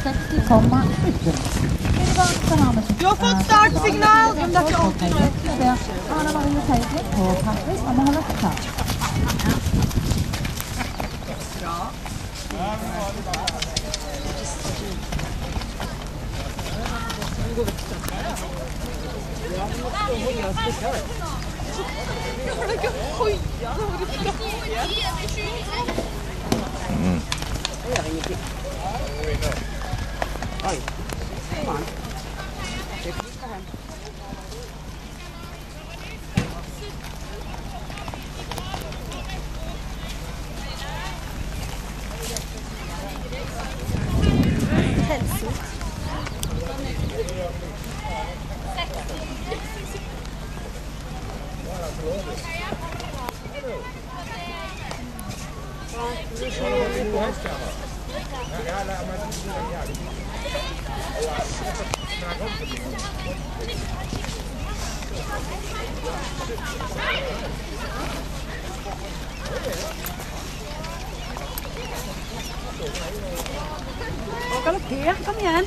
Du har fått startsignal! Men det er ikke alltid noe. Anna Marie Seidling på Paris og Mohammed Fatah. Galopper, kom igjen.